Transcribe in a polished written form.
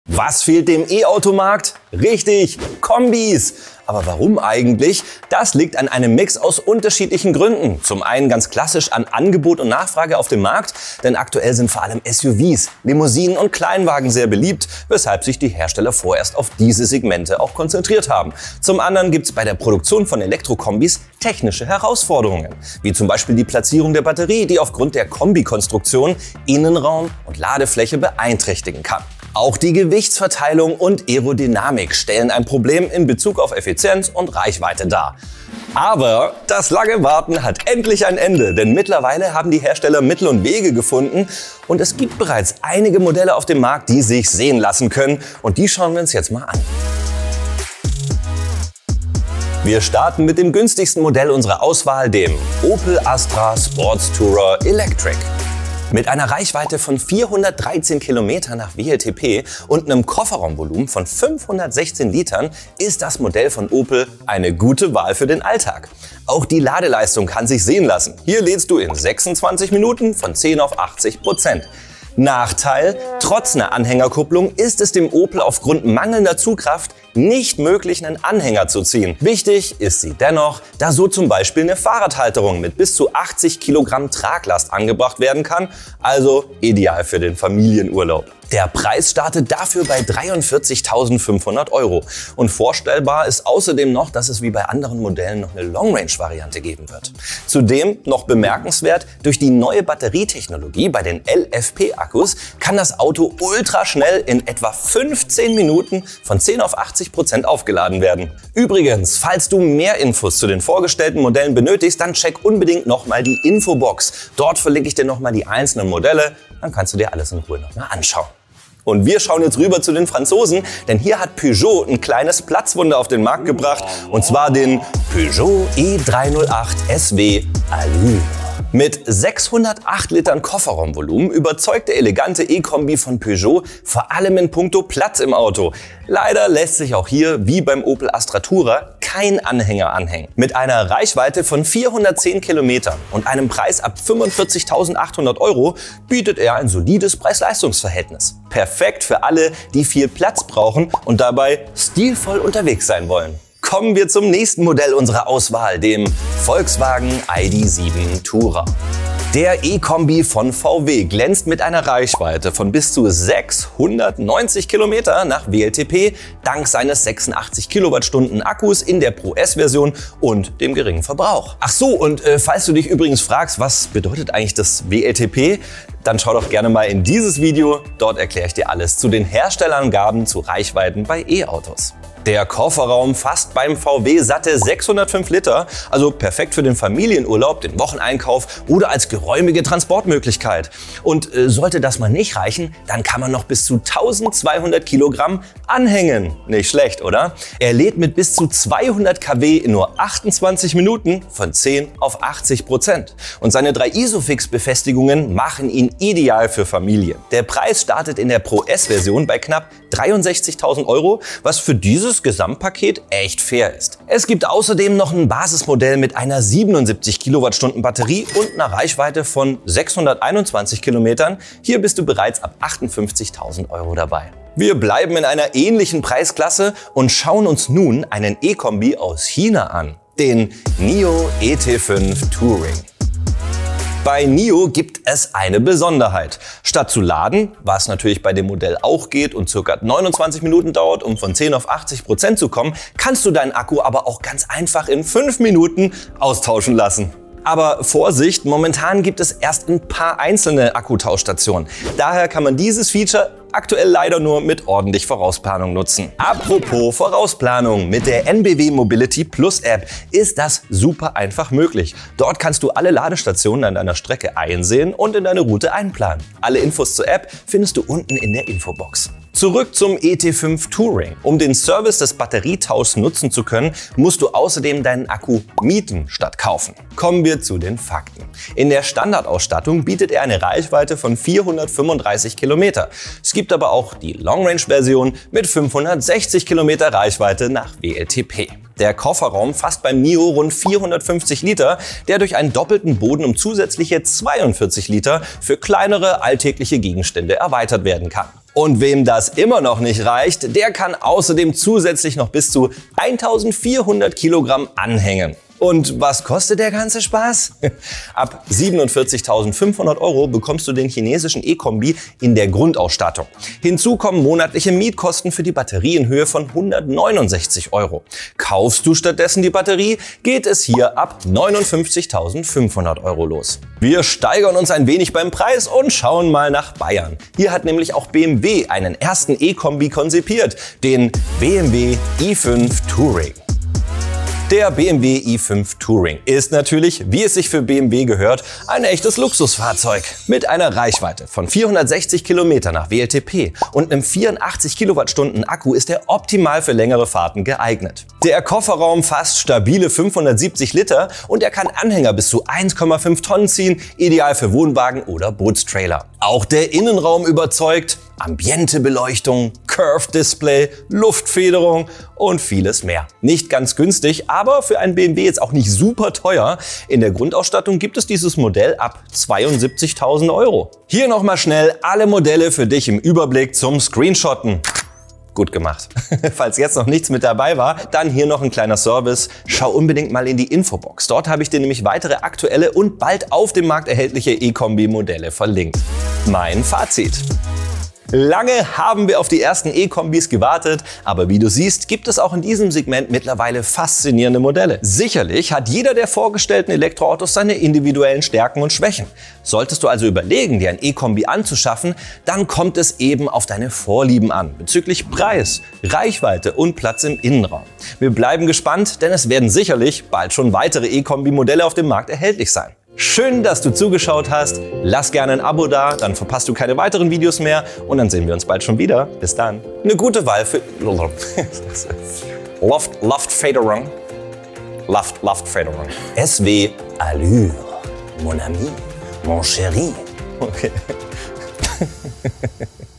Was fehlt dem E-Automarkt? Richtig, Kombis! Aber warum eigentlich? Das liegt an einem Mix aus unterschiedlichen Gründen. Zum einen ganz klassisch an Angebot und Nachfrage auf dem Markt, denn aktuell sind vor allem SUVs, Limousinen und Kleinwagen sehr beliebt, weshalb sich die Hersteller vorerst auf diese Segmente auch konzentriert haben. Zum anderen gibt es bei der Produktion von Elektrokombis technische Herausforderungen, wie zum Beispiel die Platzierung der Batterie, die aufgrund der Kombikonstruktion Innenraum und Ladefläche beeinträchtigen kann. Auch die Gewichtsverteilung und Aerodynamik stellen ein Problem in Bezug auf Effizienz und Reichweite dar. Aber das lange Warten hat endlich ein Ende, denn mittlerweile haben die Hersteller Mittel und Wege gefunden und es gibt bereits einige Modelle auf dem Markt, die sich sehen lassen können, und die schauen wir uns jetzt mal an. Wir starten mit dem günstigsten Modell unserer Auswahl, dem Opel Astra Sports Tourer Electric. Mit einer Reichweite von 413 Kilometern nach WLTP und einem Kofferraumvolumen von 516 Litern ist das Modell von Opel eine gute Wahl für den Alltag. Auch die Ladeleistung kann sich sehen lassen. Hier lädst du in 26 Minuten von 10 auf 80%. Nachteil: Trotz einer Anhängerkupplung ist es dem Opel aufgrund mangelnder Zugkraft nicht möglich, einen Anhänger zu ziehen. Wichtig ist sie dennoch, da so zum Beispiel eine Fahrradhalterung mit bis zu 80 Kilogramm Traglast angebracht werden kann, also ideal für den Familienurlaub. Der Preis startet dafür bei 43.500 € und vorstellbar ist außerdem noch, dass es wie bei anderen Modellen noch eine Long-Range-Variante geben wird. Zudem noch bemerkenswert: Durch die neue Batterietechnologie bei den LFP-Akkus kann das Auto ultraschnell in etwa 15 Minuten von 10 auf 80% aufgeladen werden. Übrigens, falls du mehr Infos zu den vorgestellten Modellen benötigst, dann check unbedingt nochmal die Infobox. Dort verlinke ich dir nochmal die einzelnen Modelle, dann kannst du dir alles in Ruhe nochmal anschauen. Und wir schauen jetzt rüber zu den Franzosen, denn hier hat Peugeot ein kleines Platzwunder auf den Markt gebracht, und zwar den Peugeot E308 SW Allure. Mit 608 Litern Kofferraumvolumen überzeugt der elegante E-Kombi von Peugeot vor allem in puncto Platz im Auto. Leider lässt sich auch hier, wie beim Opel Astra Tourer, kein Anhänger anhängen. Mit einer Reichweite von 410 Kilometern und einem Preis ab 45.800 € bietet er ein solides Preis-Leistungs-Verhältnis. Perfekt für alle, die viel Platz brauchen und dabei stilvoll unterwegs sein wollen. Kommen wir zum nächsten Modell unserer Auswahl, dem Volkswagen ID.7 Tourer. Der E-Kombi von VW glänzt mit einer Reichweite von bis zu 690 Kilometer nach WLTP dank seines 86 Kilowattstunden Akkus in der Pro S-Version und dem geringen Verbrauch. Ach so, und falls du dich übrigens fragst, was bedeutet eigentlich das WLTP, dann schau doch gerne mal in dieses Video. Dort erkläre ich dir alles zu den Herstellerangaben zu Reichweiten bei E-Autos. Der Kofferraum fasst beim VW satte 605 Liter, also perfekt für den Familienurlaub, den Wocheneinkauf oder als geräumige Transportmöglichkeit. Und sollte das mal nicht reichen, dann kann man noch bis zu 1200 Kilogramm anhängen. Nicht schlecht, oder? Er lädt mit bis zu 200 kW in nur 28 Minuten von 10 auf 80%. Und seine 3 Isofix-Befestigungen machen ihn ideal für Familien. Der Preis startet in der Pro S-Version bei knapp 63.000 €, was für dieses Gesamtpaket echt fair ist. Es gibt außerdem noch ein Basismodell mit einer 77 Kilowattstunden Batterie und einer Reichweite von 621 Kilometern. Hier bist du bereits ab 58.000 € dabei. Wir bleiben in einer ähnlichen Preisklasse und schauen uns nun einen E-Kombi aus China an, den NIO ET5 Touring. Bei NIO gibt es eine Besonderheit. Statt zu laden, was natürlich bei dem Modell auch geht und ca. 29 Minuten dauert, um von 10 auf 80% zu kommen, kannst du deinen Akku aber auch ganz einfach in 5 Minuten austauschen lassen. Aber Vorsicht, momentan gibt es erst ein paar einzelne Akkutauschstationen. Daher kann man dieses Feature aktuell leider nur mit ordentlich Vorausplanung nutzen. Apropos Vorausplanung, mit der NBW Mobility Plus App ist das super einfach möglich. Dort kannst du alle Ladestationen an deiner Strecke einsehen und in deine Route einplanen. Alle Infos zur App findest du unten in der Infobox. Zurück zum ET5 Touring. Um den Service des Batterietauschs nutzen zu können, musst du außerdem deinen Akku mieten statt kaufen. Kommen wir zu den Fakten. In der Standardausstattung bietet er eine Reichweite von 435 Kilometer. Es gibt aber auch die Long-Range-Version mit 560 Kilometer Reichweite nach WLTP. Der Kofferraum fasst beim NIO rund 450 Liter, der durch einen doppelten Boden um zusätzliche 42 Liter für kleinere alltägliche Gegenstände erweitert werden kann. Und wem das immer noch nicht reicht, der kann außerdem zusätzlich noch bis zu 1400 Kilogramm anhängen. Und was kostet der ganze Spaß? Ab 47.500 € bekommst du den chinesischen E-Kombi in der Grundausstattung. Hinzu kommen monatliche Mietkosten für die Batterie in Höhe von 169 €. Kaufst du stattdessen die Batterie, geht es hier ab 59.500 € los. Wir steigern uns ein wenig beim Preis und schauen mal nach Bayern. Hier hat nämlich auch BMW einen ersten E-Kombi konzipiert, den BMW i5 Touring. Der BMW i5 Touring ist natürlich, wie es sich für BMW gehört, ein echtes Luxusfahrzeug. Mit einer Reichweite von 460 Kilometer nach WLTP und einem 84 Kilowattstunden Akku ist er optimal für längere Fahrten geeignet. Der Kofferraum fasst stabile 570 Liter und er kann Anhänger bis zu 1,5 Tonnen ziehen, ideal für Wohnwagen oder Bootstrailer. Auch der Innenraum überzeugt. Ambientebeleuchtung, Curved Display, Luftfederung und vieles mehr. Nicht ganz günstig, aber für einen BMW jetzt auch nicht super teuer. In der Grundausstattung gibt es dieses Modell ab 72.000 €. Hier nochmal schnell alle Modelle für dich im Überblick zum Screenshotten. Gut gemacht. Falls jetzt noch nichts mit dabei war, dann hier noch ein kleiner Service. Schau unbedingt mal in die Infobox. Dort habe ich dir nämlich weitere aktuelle und bald auf dem Markt erhältliche E-Kombi-Modelle verlinkt. Mein Fazit. Lange haben wir auf die ersten E-Kombis gewartet, aber wie du siehst, gibt es auch in diesem Segment mittlerweile faszinierende Modelle. Sicherlich hat jeder der vorgestellten Elektroautos seine individuellen Stärken und Schwächen. Solltest du also überlegen, dir ein E-Kombi anzuschaffen, dann kommt es eben auf deine Vorlieben an, bezüglich Preis, Reichweite und Platz im Innenraum. Wir bleiben gespannt, denn es werden sicherlich bald schon weitere E-Kombi-Modelle auf dem Markt erhältlich sein. Schön, dass du zugeschaut hast. Lass gerne ein Abo da, dann verpasst du keine weiteren Videos mehr und dann sehen wir uns bald schon wieder. Bis dann. Eine gute Wahl für Luftfederung. Luftfederung. SW Allure. Mon ami, mon chéri. Okay.